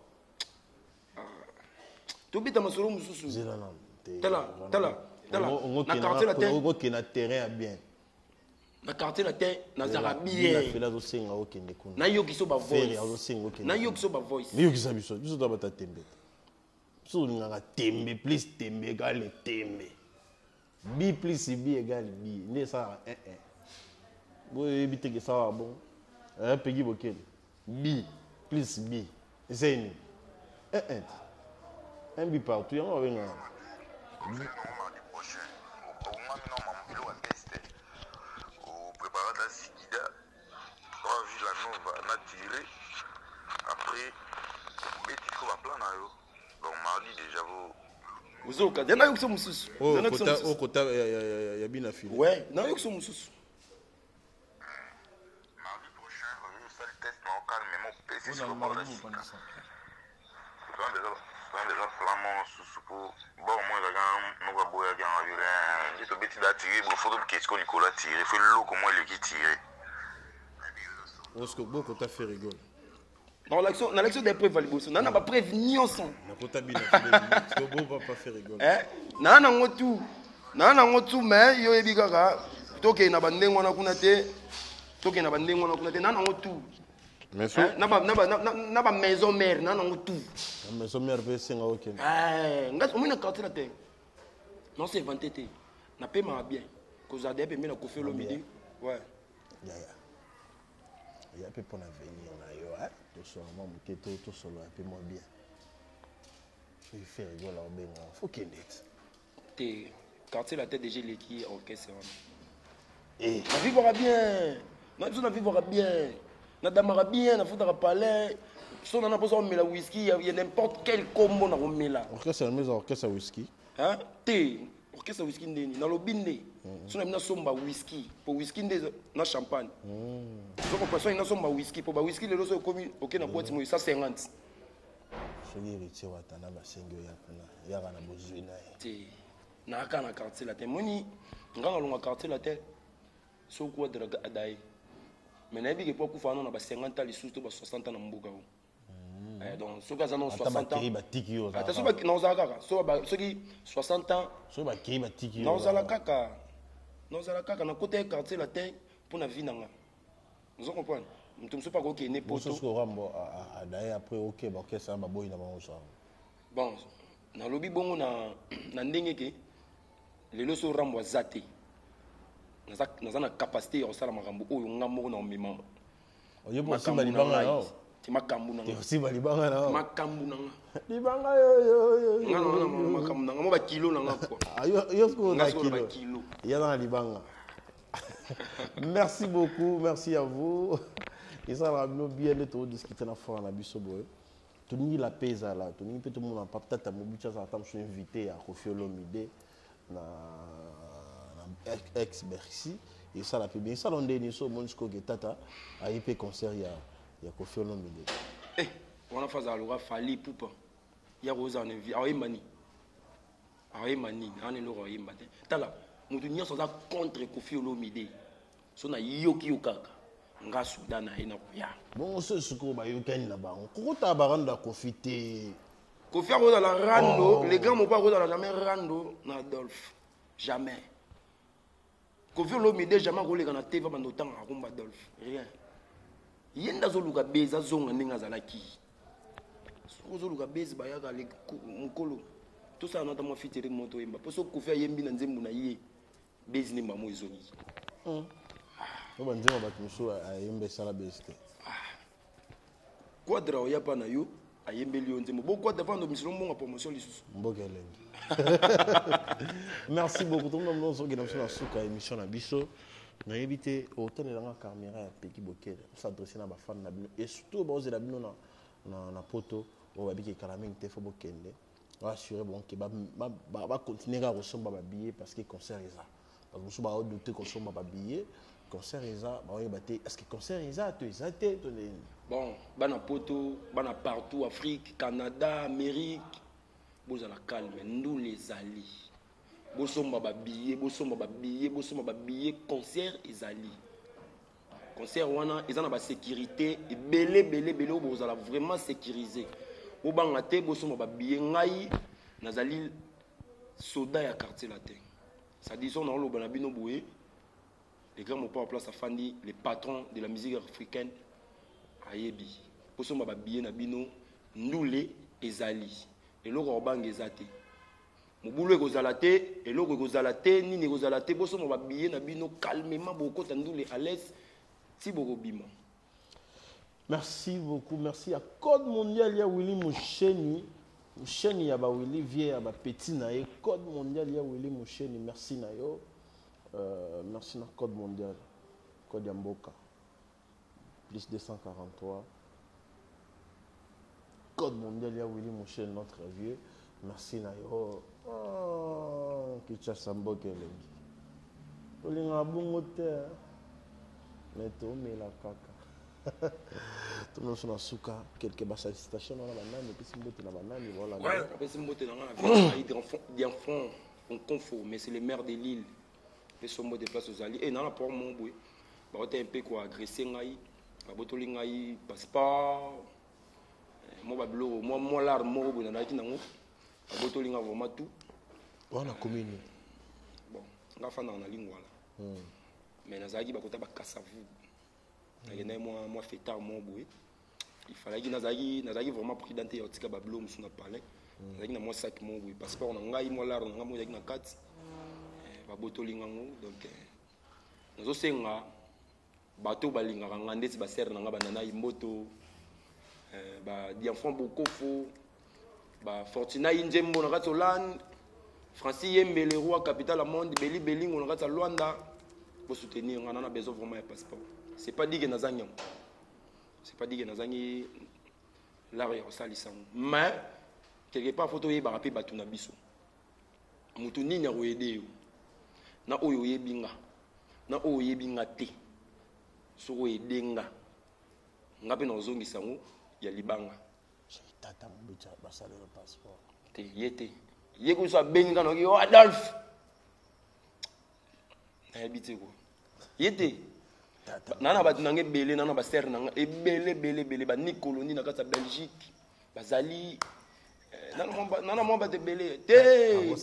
Tu bita masolo mususu. Tala, tala, tala. Na quartier latin. On que na terrain bien. Na quartier latin, na zara bien. Na fila zo senga o kende kuna. Na yoki so ba voice. Na yoki so ba voice. Na yoki sa biso, biso tabata tembe. Biso nganga tembe plus tembe égale tembe. Bi plus bi égale bi. Ne ça un un. Boy bité que ça va bon. Un pegi bokel. Bi plus bi. C'est une. Un un. Un but partout, on va venir. Mardi prochain, au moment où on va tester, au préparateur Sigida, on va vu la nova, on a tiré. Après, il faut un plan. Donc, mardi déjà, vous. Vous avez un peu de choses. Oh, au côté, il y a bien un fil. Ouais, il y a un peu de choses. Mardi prochain, on va faire le test, mais on calme, mais mon P C sur le bord de la Sigida. Quand déjà flamand sous pour bon moi la gamme nous va boire gamme avec j'ai tout bêti d'attirer bon photo qu'est-ce qu'on Nicolas tirer fait l'eau comment il qui tirer parce que beaucoup t'a fait rigoler dans l'action dans l'action des preuves validées on n'a pas prévenu ensemble na kota bien parce que beaucoup pas faire rigoler eh na na ngotu na na ngotu mais yo ebikaka toke na bandengo na kuna te toke na bandengo na kuna te na na ngotu mais ça na ba na ba na ba maison mère na na ngotu la maison mère veut senga OK eh ngat on na quartier la terre non c'est inventé té na paie ma bien cause a des mais na Koffi Olomide ouais ya ya ya peu pour l'avenir na yo hein to so mo muketo to solo un peu moins bien il fait rigoler au ben faut qu'il net té quartier la tête déjà l'équipe orchestre et na vivra bien na zo na vivra bien na damara bien na foutra palais so na pas on met la whisky il y a n'importe quel combo na romela orchestre mais orchestre whisky hein té orchestre whisky ndeni na lobinde so na mina somba whisky pour whisky ndé na champagne so ko person na somba whisky pour ba whisky le so komi OK na boîte mo ça cinquante soki héritier watana basengi oyo kuna yaka na bozwi na ye te naaka na quartier la te moni nganga longa quartier la te so kuwa draga adai mais nayebi ke po kufa na ba cinquante ans lisusu to ba soixante ans na mboka o Donc, ceux qui ont soixante ans. Attention, non, ceux qui soixante ans. Ceux qui ont tiki. Non, ça la caca. Non, ça la caca. Dans le côté quartier latin, pour la vie. Vous comprenez? Je ne sais pas qui est né pour tout. Après, ok, ok, ça va boy na bango. Bon, na lobby bongo na na ndenge ke les leçons rambo zaté. Naza naza na capacité ya osala makambo oyo ngamoko na omema. Oyo bosi balibanga yo. Ti makambu na. Ti bosi balibanga na. Makambu na. Libanga yo yo yo. Ngana na makambu na, mo ba kilo na ngako. Ayo yo sko na kilo. kilo. Ya na libanga. Merci beaucoup, merci à vous. Et ça va bien de discuter na fora na biso boy. Tout ni la pesa là, tout ni peut tout le monde pas peut-être à mobicha ça tam suis invité à Kofi Olomide na ex Bercy et ça la fait bien ça l'on dernier so monsko getata a ip concert ya ya Kofi Olomide. Eh, on a fait alors fali poupa. Ya rosa en invité. Ah mani. Ah mani, on est le roi mate. Tala, mutu nyonso za contre Kofi Olomide. So na yoki yokaka. Nga Soudan na ina ya. Bon ce suko ba yokani na bango. Kokota baranda Kofi te. Kofi a dans la rando, les grands m'ont pas dans la jamais rando na Adolphe. Jamais. Kofi Olomide jamais rolé dans la T V pendant temps à Rumba Adolphe. Rien. Yenda zoluka beza zonga ninga zalaki. Zoluka beza bayaka le mukolo. Tout ça notamment fitéré moto yemba. Parce que Kofi a yembi na nzembu na ye. Bezi nimba mo ezongi. On va dire que nous à yembe sala beste. Quadra oya pa na yo ayembe lionzemo. Bo quadra pa ndo misilo monga promotion lisusu. Mbokelenge. Merci beaucoup. Tout le monde nous sommes dans la souka émission na biso. Na éviter autant de la caméra ya Peki Bokele. On s'adresse na ba fan na bino et surtout ba ozela bino na na na poto o ba biki kalaming te fo bokende. On va assurer bon que ba ba ba continuer à recevoir ba billet parce que concert est ça. Parce que nous sommes douter qu'on soit ba billet. Concert Eza, est-ce que concert Eza tu es athée? Bon, bana poto, bana partout, Afrique, Canada, Amérique, vous allez calme, nous les alliés. Vous sommes ma billet, vous sommes ma billet, vous sommes ma billet, concert Ezali. Concert wana, ils ont la sécurité, et belé, belé, belé, vous allez vraiment sécuriser. Vous bangate, vous sommes ma billet, ngaï, nazali, soda ya quartier latin. Ça dit, on a le banabino boué. Les grands m'ont pas en place à Fandi, les patrons de la musique africaine, Ayebi. Pour ce moment, bien Nabino, Noulé et Zali. Et l'autre Orban Gezate. Mon boulot est Gozalate, et l'autre Gozalate, ni ne Gozalate. Pour ce moment, bien Nabino, calmement, beaucoup de Noulé à l'aise, si beaucoup bima. Merci beaucoup, merci à Code Mondial, il y a Willy Moucheni. Moucheni, il y a Willy Vieux, il y a Petit Naé. Code Mondial, il y a Willy Moucheni, merci Nayo. Euh, merci na code mondial code Yamboka plus deux cent quarante-trois code mondial ya Willy Mouchel notre vieux merci na yo oh kicha samboke lengi olinga bongo te mais to mela kaka tout le monde sur la souka quelques basses stations dans la banane et puis simbote na banane voilà ouais après simbote na la vie d'enfants on confond mais c'est les maires de l'île. Les sommes de place aux alliés. Et dans la porte, mon boy, bah on un peu quoi agressé ngai, bah botoli ngai passeport, moi bah blo, moi moi l'art moi boy na qui nango, bah botoli ngai vraiment tout. On a commune. Bon, on a fait dans la ligne voilà. Mais na zaki bah kota bah kassavu. Na gena moi moi fait tard mon boy. Il fallait que na zaki na zaki vraiment prudent et otika bah blo musu na parler. Na zaki na moi sac mon boy passeport na ngai moi l'art na moi zaki na quatre. Donc nous aussi bateau balingaka nga ndeti ba serre nga banana imboto ba dianfant beaucoup fo ba fortuna injembo na katolan Francis Yembele roi capitale à monde beli belingo na kata Luanda pour soutenir nga na besoin vraiment un passeport. C'est pas dit que nazanya. C'est pas dit que nazangi la réa salisango. Mais quelque part photo yi ba rapé batuna biso. Mutu nini ro aider na oyo yebinga na oyo yebinga te soko edenga ngape na ozongisa ngo ya libanga tata mbicha basale le passeport te yete yeko so benga no yo Adolphe na habite ko yete nana ba tunange belé nana ba serre nanga e belé belé belé ba ni colonie na kata Belgique bazali nana mwa bato ebele te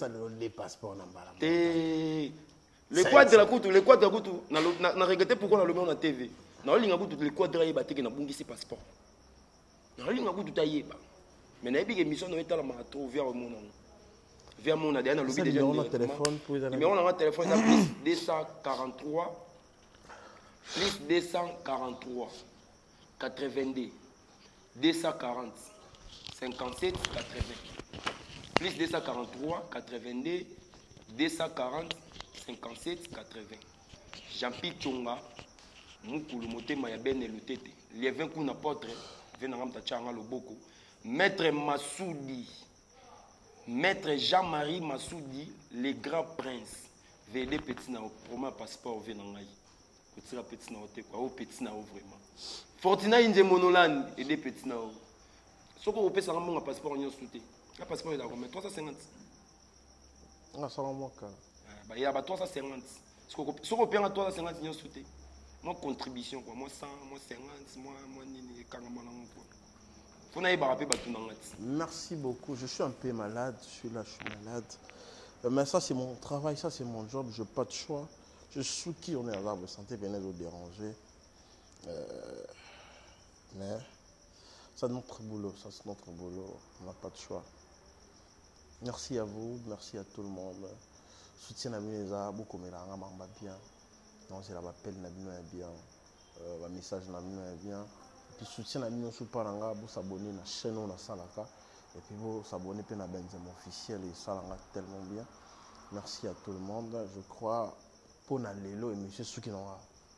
te le quadre la kutu le quadre la kutu na regrette pourquoi na lobi na T V na olinga kutu le quadre yeba teke na bungisi passeport na olinga kutu ta yeba mais na yebi ke mission no etala ma trop via au monde via mon A D N na lobi déjà numéro na téléphone na plus deux cent quarante-trois plus deux cent quarante-trois quatre-vingt-deux deux cent quarante cinquante-sept quatre-vingts plus deux cent quarante-trois quatre-vingt-deux deux cent quarante cinquante-sept quatre-vingts Jean-Pierre Tchonga Mukulu Motema ya Ben Lutete les vingt coups n'apôtre venant ta changa loboko maître Massoudi maître Jean-Marie Massoudi le grand prince V D petit na premier passeport venant ngai petit na petit na ote quoi au petit na vraiment Fortina Inze Monolan et des petits na ce qu'on peut savoir mon passeport en sauté le passeport il a combien trois cent cinquante ah ça va moi bah il y a trois cent cinquante ce qu'on ce qu'on paye à trois cent cinquante en sauté moi contribution quoi moi cent moi cinquante moi moi ni quand moi là faut n'aille pas rappeler tout dans merci beaucoup je suis un peu malade je suis là je suis malade mais ça c'est mon travail ça c'est mon job je n'ai pas de choix je suis qui on est à l'arbre de santé venez de déranger euh, mais c'est notre boulot, ça c'est notre boulot, on n'a pas de choix. Merci à vous, merci à tout le monde. Soutien à Mineza, beaucoup de gens bien. Non, c'est la appel à bien, le message à bien. Puis soutien à Mineza, vous s'abonner à la chaîne on a Salaka et puis vous s'abonner à la Benzem officiel et Salanga tellement bien. Merci à tout le monde. Je crois pour Nalélo et monsieur Soukinora.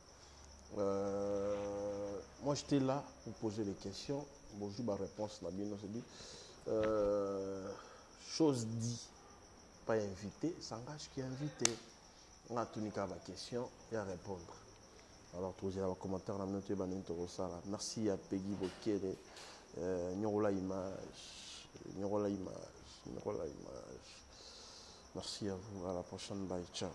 Euh, moi j'étais là pour poser des questions. Bonjour, ma réponse n'a bien dit. Euh, chose dit, pas invité, s'engage qui est invité. On a tenu qu'à la question et à répondre. Alors, trouvez les commentaires dans notre merci à Peggy Bokele, Nyorola Image, Nyorola Image, Nyorola Image. Merci à vous, à la prochaine, bye, ciao.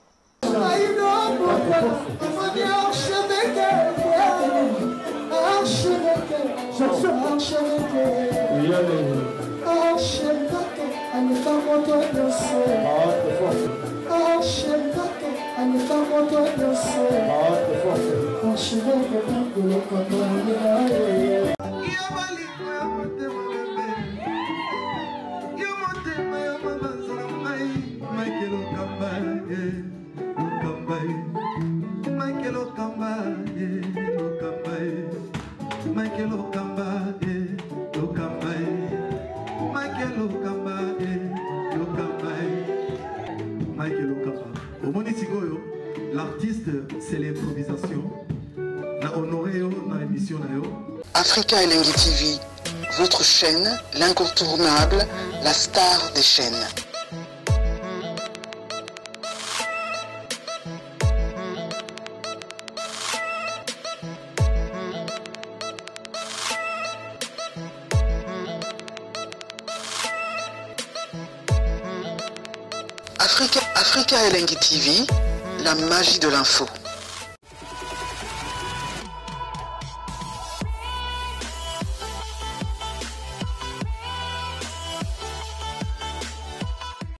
L'artiste, c'est l'improvisation. Na honoré na émission na yo. Africa Elengi T V, votre chaîne, l'incontournable, la star des chaînes. Africa, Africa Elengi T V, la magie de l'info.